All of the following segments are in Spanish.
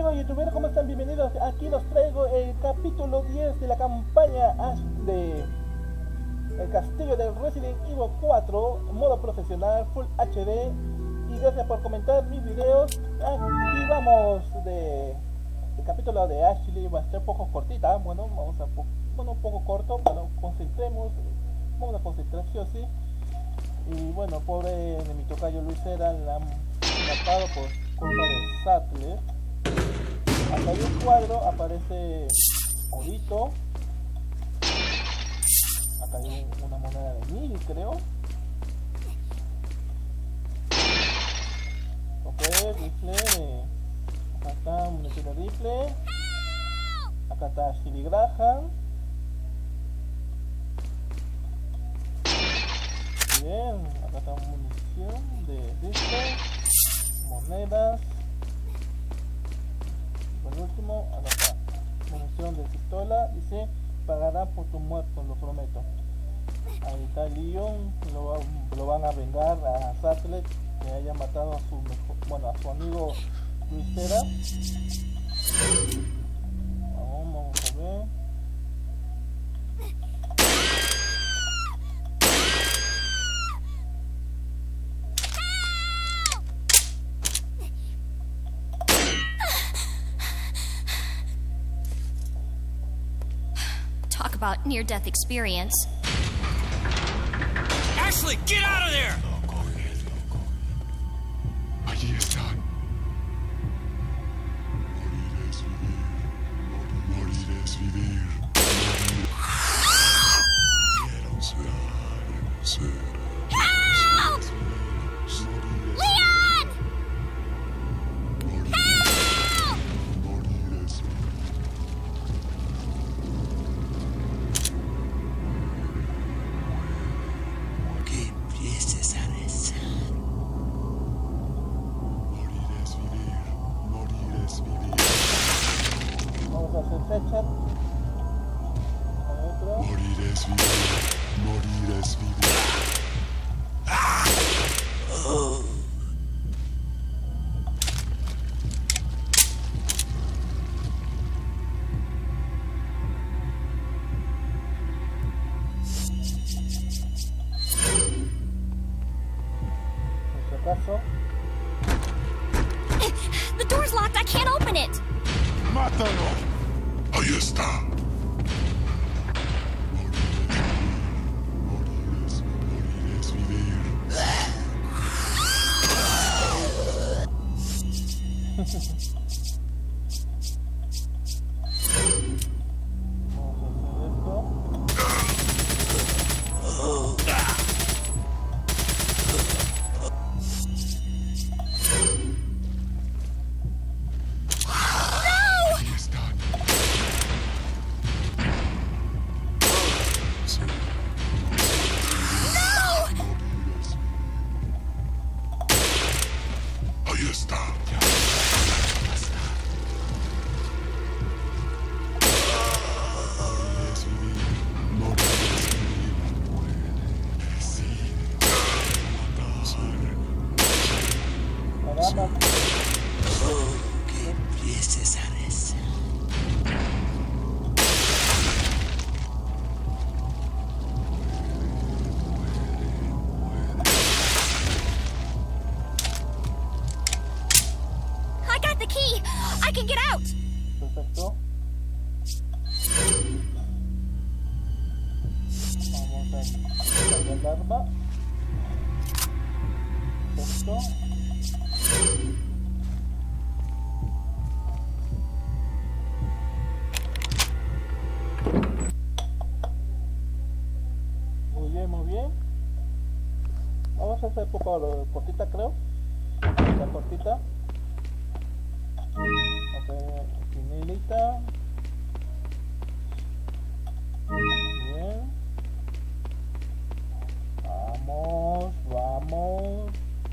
amigos youtubers, ¿cómo están? Bienvenidos. Aquí los traigo el capítulo 10 de la campaña de El Castillo del Resident Evil 4, modo profesional, Full HD. Y gracias por comentar mis videos. Aquí vamos el capítulo de Ashley. Va a ser un poco cortita. Bueno, vamos a un poco corto. Bueno, concentremos. Vamos a concentrar sí o sí. Y bueno, pobre de mi tocayo Luis Era, la han matado por culpa de Sattler. Acá hay un cuadro, aparece Orito. Acá hay una moneda de 1000, creo. Ok, rifle. Acá está munición de rifle. Acá está Ashley Graham. Bien, acá está munición de rifle. Monedas. Por último, acá está munición de pistola. Dice: pagarán por tu muerto, lo prometo. Ahí está Leon. Lo van a vengar a Sattler, que haya matado a su amigo Luisera. Vamos a ver. Talk about near-death experience. Ashley, get out of there! Allí están. Morir es vivir. Quiero ser. Help! Leon! Help! Morir es Que empieces a rezar. Morir es vivir. Morir es vivir. Vamos a hacer fecha. Otro. Morir es vivir. Morir es vivir. Por si acaso. The door's locked. I can't open it. ¡Mátalo! Ahí está. Morir es vivir. Vamos a hacer esto. Ahí están. Ahí está. Morir es vivir. Morir es vivir. Caramba. Que empieces a rezar. I got the key. I can get out. Perfecto. Vamos a quitar el arma. Perfecto. Muy bien, muy bien. Vamos a hacer un poco cortita, creo. La cortita. Ok, finalita. Bien. Vamos, vamos.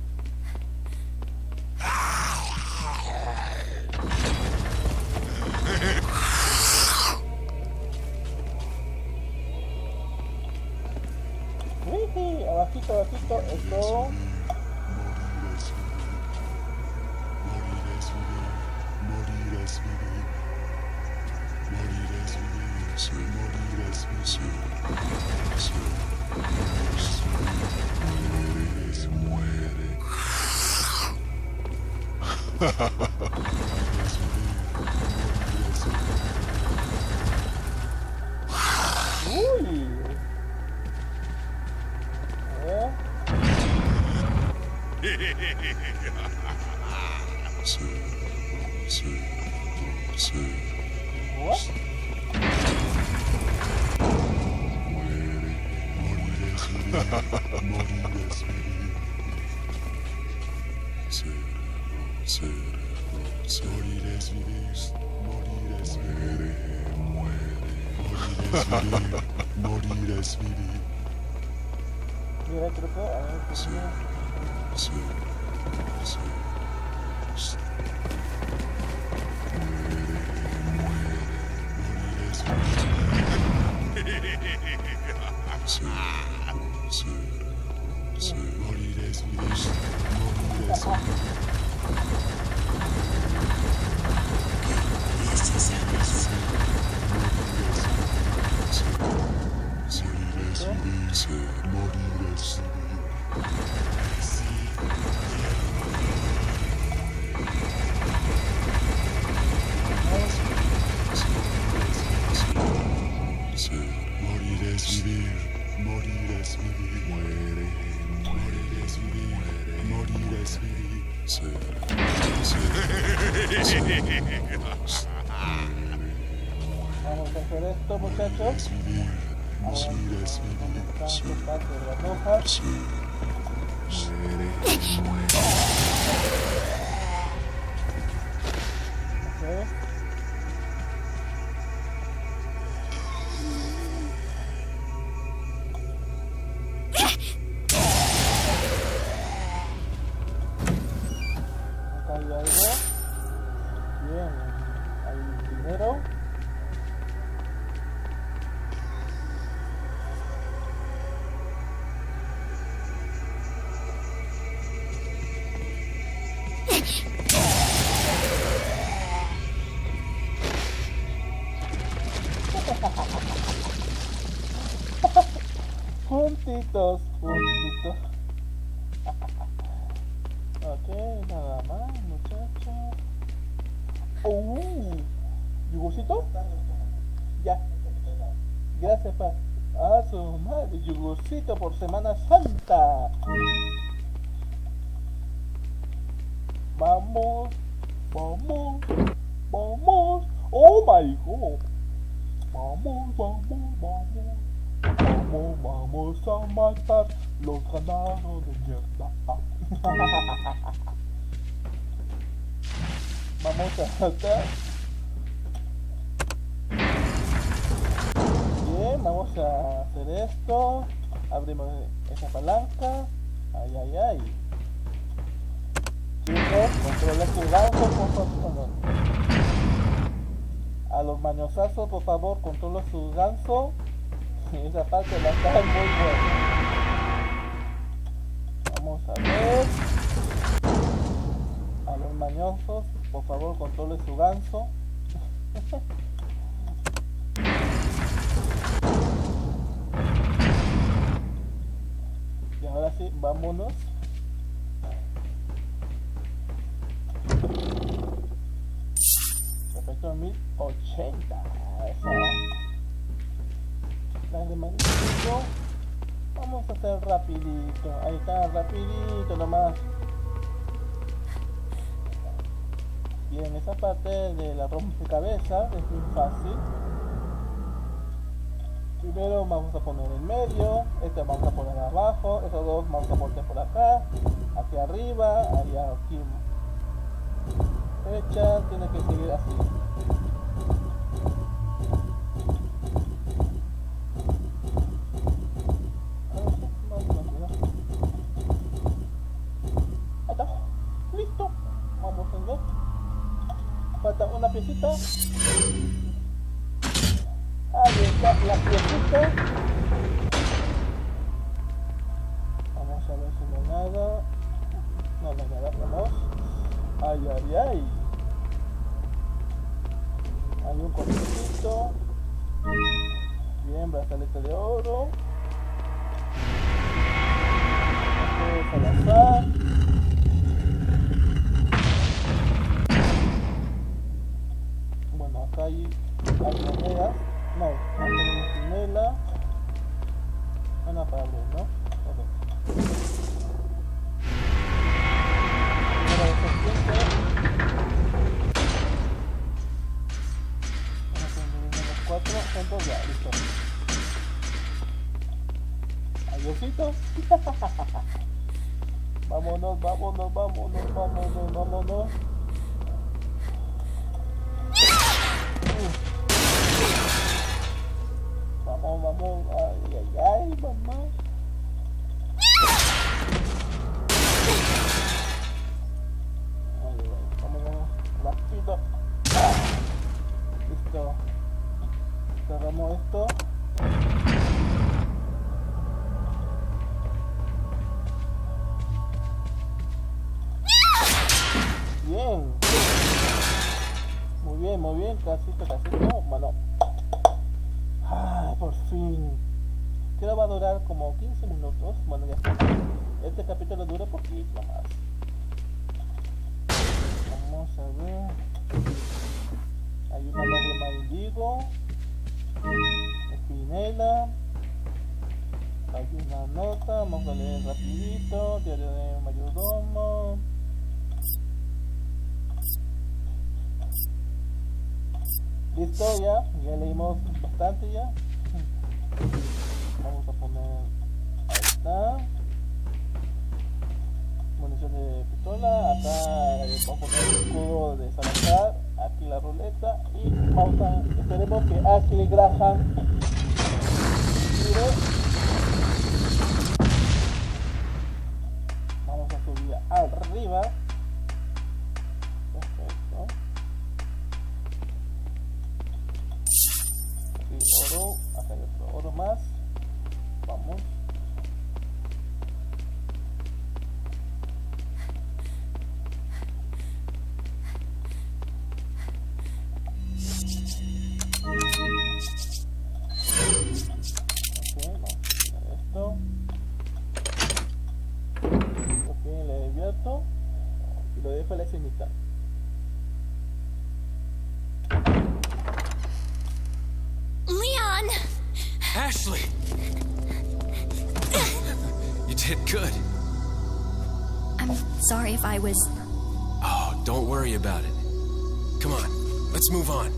Uy, abajito, abajito, esto. Morir es vivir. Morir es Sí, morir es vivir. Sí. Muere. Uy. Sí, sí, sí. What? Muere. Morir es vivir. Morir es vivir. Cerebro, cerebro, morir es vivir. Morir es vivir. Muere. Morir es vivir. Mira, creo que a ver, Sí, sí, sí. Morir es vivir. Morir es vivir. Morir es vivir. Morir es vivir. Morir es vivir. Muere. Morir es vivir. Morir es vivir. vamos a hacer esto, muchachos. Morir es vivir. Tanto parte de las hojas. Ok. Acá hay algo. Bien. Hay dinero. Juntitos, juntitos. Ok, nada más, muchachos. ¿Yogurcito? Ya. Gracias, pa. Ah, su madre, yogurcito por Semana Santa. Vamos, vamos, vamos. Oh my god. Vamos, vamos, vamos. Vamos a matar los ganados de mierda. Vamos a matar. Bien, vamos a hacer esto. Abrimos esa palanca. Ay, ay, ay. Chicos, controla su ganso, por favor. A los mañosazos, por favor, controla su ganso. Esa parte la está muy buena. Vamos a ver. A los mañosos, por favor, controle su ganso. Y ahora sí, vámonos. Perfecto, 1080. Eso. Las demás. Vamos a hacer rapidito. Ahí está, rapidito nomás. Bien, esa parte de la rompecabezas es muy fácil. Primero vamos a poner en medio, este vamos a poner abajo, esos dos vamos a poner por acá, aquí arriba, allá aquí. Derecha, tiene que seguir así. Ahí está, listo. Vamos a ver. Falta una piecita. Ahí está la piecita. Vamos a ver si no hay nada. No hay nada, vamos. Ay, ay, ay. Hay un cortecito. brazalete de oro. Salazar. Bueno, acá hay monedas. No, acá tenemos pinela. Una para abrir, ¿no? Okay. Primera de serpiente. Los 4 juntos, ya, listo. Adiósito. Vámonos, vámonos, vámonos, vámonos, vámonos. Vamos, vamos, ay, ay, ay, mamá. Ay, ay, vámonos, rápido. Listo. Cerramos esto. Bien. Muy bien, casito, casito. Bueno. Ay, por fin. Creo va a durar como 15 minutos. Bueno, ya está. Este capítulo dura poquito más. Vamos a ver. Hay una lágrima indigo. Espinela. Hay una nota. Vamos a leer rapidito. Diario de mayordomo. Listo, ya leímos bastante ya. Vamos a poner, ahí está, munición de pistola, acá vamos a poner el escudo de Salazar, aquí la ruleta y vamos a, esperemos que Ashley Graham tire. Vamos a subir arriba. Perfecto. Oro, acá hay otro oro más. Vamos. Ok, vamos a quitar esto. Ok, le divierto y lo dejo a la escenita. Leon! Ashley! You did good. I'm sorry if I was... Oh, don't worry about it. Come on, let's move on.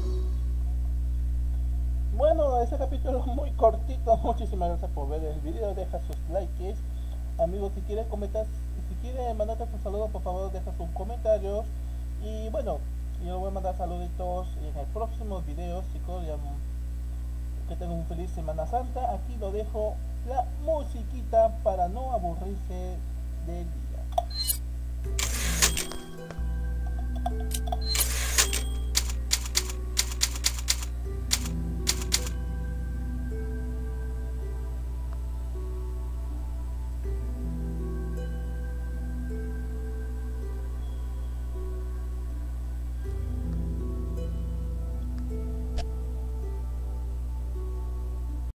Bueno, ese capítulo es muy cortito. Muchísimas gracias por ver el video. Deja sus likes. Amigos, si quieres comentar, si quieres mandarte un saludo, por favor deja sus comentarios. Y bueno, yo voy a mandar saluditos en el próximo video, chicos. Ya, que tengan un feliz Semana Santa. Aquí lo dejo la musiquita para no aburrirse del día.